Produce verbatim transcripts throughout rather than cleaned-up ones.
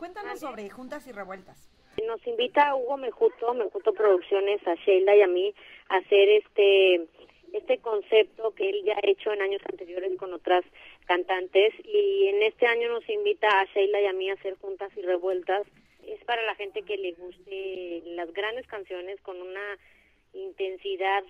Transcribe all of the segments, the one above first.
Cuéntanos sobre Juntas y Revueltas. Nos invita Hugo Mejuto, Mejuto Producciones, a Sheila y a mí a hacer este este concepto que él ya ha hecho en años anteriores con otras cantantes, y en este año nos invita a Sheila y a mí a hacer Juntas y Revueltas. Es para la gente que le guste las grandes canciones con una intensidad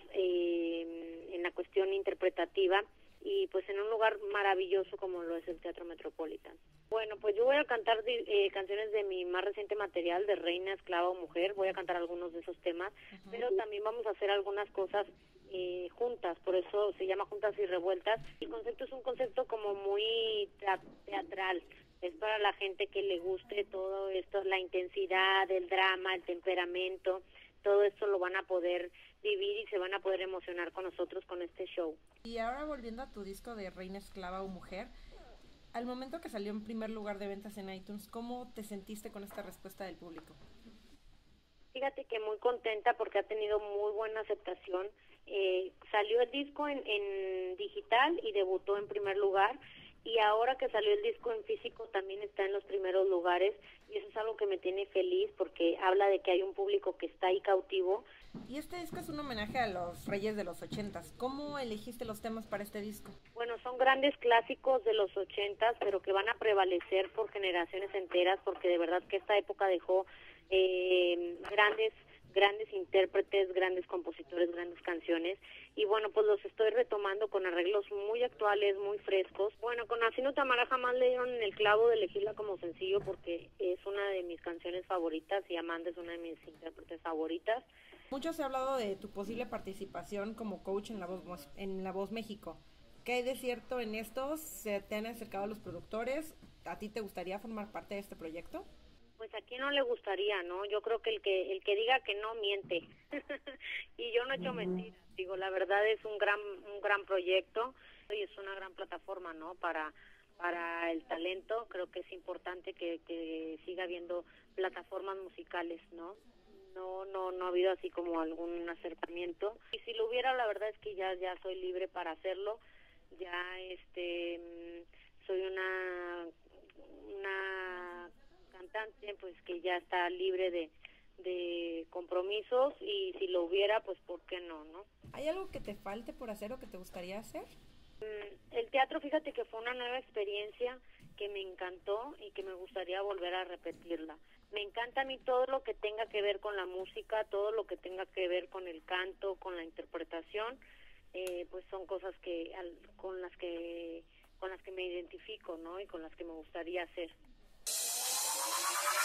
eh, en la cuestión interpretativa, y pues en un lugar maravilloso como lo es el Teatro Metropolitan. Bueno, pues yo voy a cantar eh, canciones de mi más reciente material, de Reina, Esclava o Mujer. Voy a cantar algunos de esos temas, uh-huh. Pero también vamos a hacer algunas cosas eh, juntas, por eso se llama Juntas y Revueltas. El concepto es un concepto como muy teatral, es para la gente que le guste todo esto, la intensidad, el drama, el temperamento, todo esto lo van a poder vivir y se van a poder emocionar con nosotros con este show. Y ahora volviendo a tu disco de Reina, Esclava o Mujer, al momento que salió en primer lugar de ventas en iTunes, ¿cómo te sentiste con esta respuesta del público? Fíjate que muy contenta porque ha tenido muy buena aceptación. Eh, salió el disco en, en digital y debutó en primer lugar, y ahora que salió el disco en físico también está en los primeros lugares, y eso es algo que me tiene feliz porque habla de que hay un público que está ahí cautivo. Y este disco es un homenaje a los reyes de los ochentas. ¿Cómo elegiste los temas para este disco? Bueno, son grandes clásicos de los ochentas, pero que van a prevalecer por generaciones enteras, porque de verdad que esta época dejó eh, grandes grandes intérpretes, grandes compositores, grandes canciones, y bueno, pues los estoy retomando con arreglos muy actuales, muy frescos. Bueno, con Así no te amará jamás le dieron el clavo de elegirla como sencillo porque es una de mis canciones favoritas y Amanda es una de mis intérpretes favoritas. Mucho se ha hablado de tu posible participación como coach en La Voz, en La Voz México. ¿Qué hay de cierto en esto? ¿Se te han acercado los productores? ¿A ti te gustaría formar parte de este proyecto? Pues a quién no le gustaría, ¿no? Yo creo que el que el que diga que no miente. Y yo no he hecho mentiras. Digo, la verdad es un gran un gran proyecto y es una gran plataforma, ¿no? Para para el talento. Creo que es importante que, que siga habiendo plataformas musicales, ¿no? No no no ha habido así como algún acercamiento. Y si lo hubiera, la verdad es que ya ya soy libre para hacerlo. Ya este soy una una cantante pues que ya está libre de, de compromisos, y si lo hubiera, pues ¿por qué no, no? ¿Hay algo que te falte por hacer o que te gustaría hacer? El teatro, fíjate que fue una nueva experiencia que me encantó y que me gustaría volver a repetirla. Me encanta a mí todo lo que tenga que ver con la música, todo lo que tenga que ver con el canto, con la interpretación, eh, pues son cosas que con las que con las que me identifico, ¿no? Y con las que me gustaría hacer.